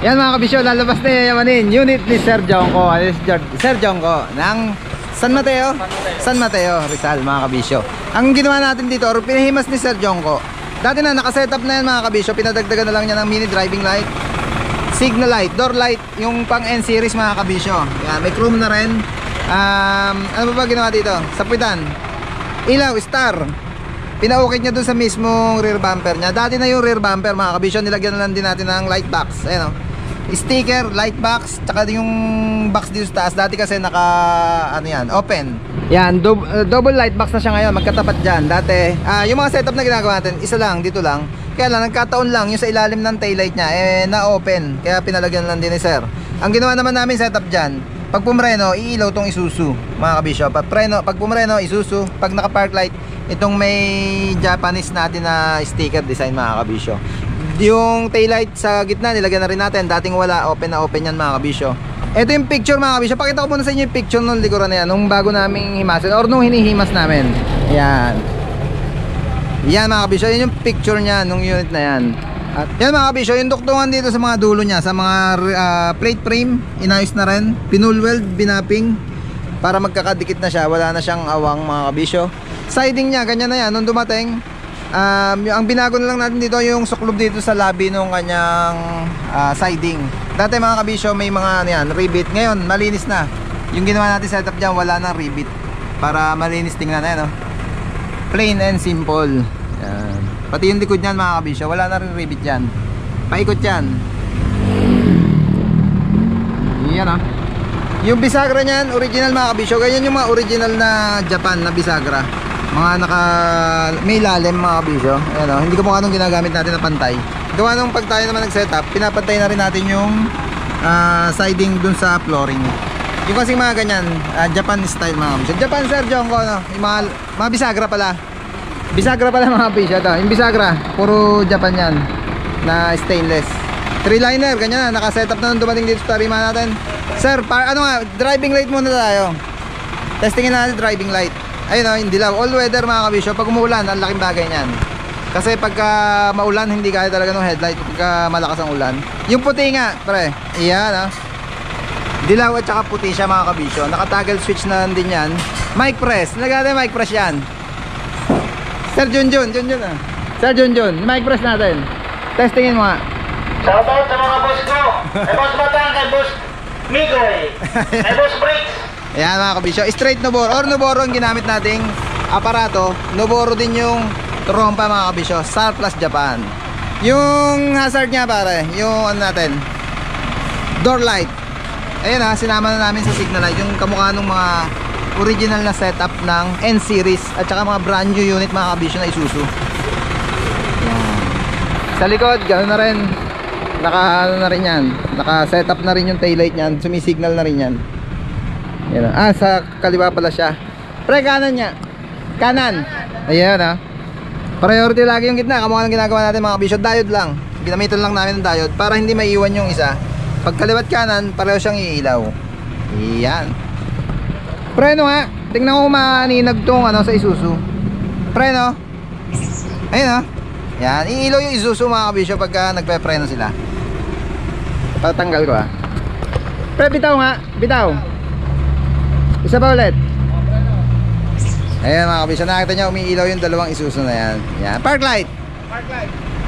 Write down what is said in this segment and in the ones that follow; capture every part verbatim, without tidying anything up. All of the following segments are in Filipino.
Yan mga kabisyo, lalabas na yayamanin unit ni Sir Jongko, Sir Jongko ng San Mateo? San Mateo, Rizal mga kabisyo. Ang ginawa natin dito, or pinahimas ni Sir Jongko, dati na nakasetup na yan mga kabisyo, pinadagdagan na lang niya ng mini driving light, signal light, door light, yung pang N series mga kabisyo. Yan, may chrome na rin. um, Ano ba ba ginawa dito? Sa puwitan, ilaw, star, pinaukit niya dun sa mismong rear bumper niya. Dati na yung rear bumper mga kabisyo, nilagyan na lang din natin ng light box. Ayan o, sticker, light box, tsaka yung box dito sa taas. Dati kasi naka, ano yan, open. Yan, do, uh, double light box na siya ngayon, magkatapat dyan. Dati, uh, yung mga setup na ginagawa natin, isa lang, dito lang. Kaya lang, nagkataon lang, yung sa ilalim ng taillight niya, eh, na-open. Kaya pinalagyan lang din ni Sir. Ang ginawa naman namin setup dyan, pag pumreno, iilaw tong Isuzu, mga kabisyo. Pag, preno, pag pumreno, Isuzu. Pag naka-park light, itong may Japanese natin na sticker design mga kabisyo. Yung taillight sa gitna nilagyan na rin natin, dating wala, open na open yan mga kabisyo. Ito yung picture mga kabisyo, pakita ko muna sa inyo yung picture nung likuran na yan, nung bago naming himasin or nung hinihimas namin. Yan, yan mga kabisyo, yun yung picture nya nung unit na yan. At yan mga kabisyo, yung duktungan dito sa mga dulo nya, sa mga uh, plate frame, inayos na rin, pinul weld, binapping para magkakadikit na siya, wala na siyang awang mga kabisyo. Siding nya, ganyan na yan, nung dumating. Um, ang binago na lang natin dito yung suklob dito sa labi nung kanyang uh, siding. Dati mga kabisyo may mga ano yan, rivet. Ngayon malinis na. Yung ginawa natin setup dyan, wala nang rivet, para malinis tingnan na yan, no? Plain and simple. Yan. Pati yung likod nyan mga kabisyo, wala na rin rivet dyan. Paikot yan. Yan, no? Yung bisagra nyan, original mga kabisyo. Ganyan yung mga original na Japan na bisagra, mga naka may lalim mga kabisyo. Ayan o, hindi ko mukha nung ginagamit natin na pantay. Gawa nung pag tayo naman nag-setup, pinapantay na rin natin yung uh, siding dun sa flooring. Yung kasing mga ganyan, uh, Japan style mga kabisyo. Japan Sir Jongko, no? Yung mga, mga bisagra pala. Bisagra pala mga kabisyo ito. Yung bisagra, puro Japan yan, na stainless. Three liner, ganyan na, naka-setup na nung dumating dito sa tarima natin. Sir, par ano nga, driving light muna tayo. Testingin natin driving light. Ayun o, hindi lang, all weather mga kabisyo. Pag umuulan, ang laking bagay niyan. Kasi pagka maulan, hindi kaya talaga ng headlight pagka malakas ang ulan. Yung puti nga, pre, iyan o, dilaw at saka puti siya mga kabisyo. Naka-toggle switch na din yan. Mic press, nagagay mic press yan. Sir Junjun, Junjun ah. Sir Junjun, mic press natin. Testingin mo nga. Shoutout sa mga boss ko. Kay boss Batang, kay boss Migoy, kay boss Bricks. Ayan mga kabisyo, straight Noboro or Noboro ang ginamit nating aparato. Noboro din yung trompa mga kabisyo, Surplus Japan. Yung hazard nya pare, yung ano natin, door light. Ayan ha, sinama na namin sa signal light yung kamukha ng mga original na setup ng N series at saka mga brand new unit mga kabisyo na Isuzu. Ayan. Sa likod, gano'n na rin, naka ano na rin yan, naka setup na rin yung taillight nyan, sumisignal na rin yan. Yan, ah, sa kaliwa pala siya. Pre, kanan niya. Kanan. Ayan ha. Priority lagi yung gitna. Kamukha ng ginagawa natin mga kabisyo. Diode lang. Ginamitan lang namin ng diode para hindi maiiwan yung isa. Pag kaliwat kanan, pareho siyang iilaw. Ayan. Preno nga. Tingnan ko kung maaninag tong ano, sa Isuzu. Preno. Ayun ha. Yan. Iilaw yung Isuzu mga kabisyo pagka nagpe-preno sila. Patanggal ko ha. Pre, bitaw nga. Bitaw. Isa pa ulit. Ayan mga kabisyo, nakita nyo umiilaw yung dalawang Isuzu na yan. Yan, park light. Park light.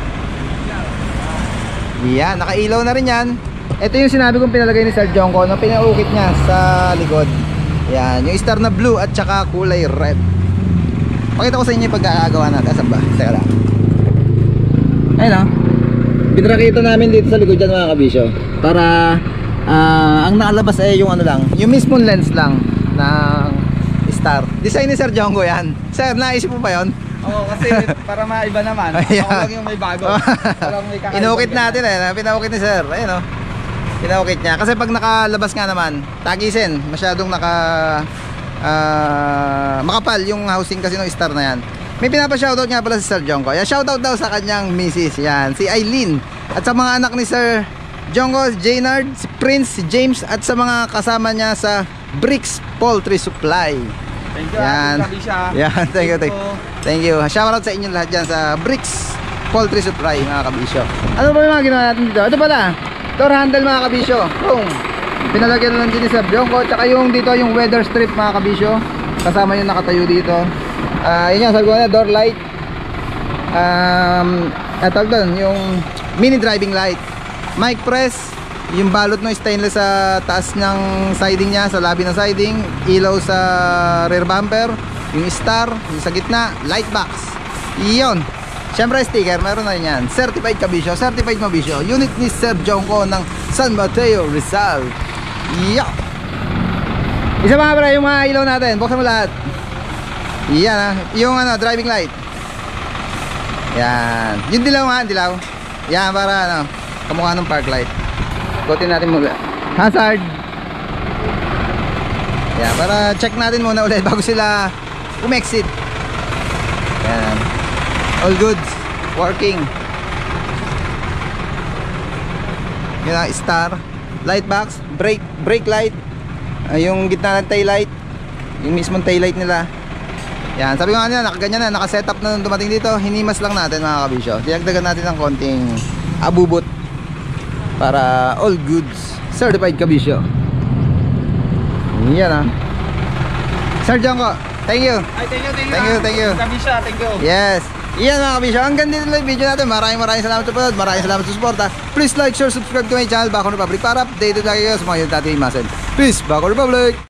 Yan, nakailaw na rin yan. Ito yung sinabi kong pinalagay ni Sir Jongko na pinaukit niya sa likod. Yan, yung star na blue at saka kulay red. Pakita ko sa inyo yung pagkakagawa natin. Asan ba? Teka lang. Ayun o, pinrakita namin dito sa likod dyan mga kabisyo, para uh, ang nakalabas ay yung ano lang, yung mismong lens lang ng star. Design ni Sir Jongko yan. Sir, naisip mo ba yun? Oo, kasi para maiba naman. Ako lang yung may bago. May Inukit natin eh. Pinaukit ni Sir. Ayun o. Pinaukit niya. Kasi pag nakalabas nga naman, tagisin. Masyadong naka uh, makapal yung housing kasi ng star na yan. May pinapa-shoutout nga pala si Sir Jongko. Yan, shoutout daw sa kanyang missus. Yan, si Eileen. At sa mga anak ni Sir Jongko, Jaynard, si Prince, si James, at sa mga kasama niya sa Bricks Poultry Supply. Thank you. Yan. Yan, thank you, thank you. Thank you. Shoutout sa inyo lahat dyan sa Bricks Poultry Supply mga kabisyo. Ano ba yung mga ginawa natin dito? Ito pala, door handle mga kabisyo. Boom. Pinalagyan na lang din ni Sir Jongko. Tsaka yung dito yung weather strip mga kabisyo. Kasama yung nakatayo dito. Ah, yun nga, sabi ko na, door light. Um, eto doon, yung mini driving light. Mic press. Yung balot no stainless sa taas ng siding niya, sa labi ng siding. Ilaw sa rear bumper. Yung star, yung sa gitna, light box. Iyon. Siyempre sticker, meron na rin yan. Certified kabisyo, certified mabisyo. Unit ni Sir Jongko ng San Mateo, Rizal. Iyo. Isa mga bro, yung mga ilaw natin. Buksan mo lahat. Yan ha. Yung ano, driving light. Yan. Yung dilaw nga, dilaw. Yan, para ano, kamukha ng park light. Butin natin muna. Hazard. Yan, para check natin muna ulit bago sila umexit. Yan. All good. Working. Yan ang star. Light box. Brake, brake light. Ay, yung gitna ng tail light. Yung mismong tail light nila. Yan. Sabi ko nga nila, nakaganyan na. Nakasetup na nung dumating dito. Hinimas lang natin mga kabisyo. Dinagdagan natin ng konting abubot. Para all goods. Certified kabisyo. Yan ah. Sir Jongko, thank you. Ay, thank you, thank you. Thank you, thank you. Kabisyo, thank you. Yes. Iyan mga kabisyo, hanggang dito lang yung video natin. Maraming maraming salamat sa panood. Maraming salamat sa suporta. Please like, share, subscribe to my channel Bako Republic para updated lagi kayo sa mga yun dati imasin. Peace, Bako Republic!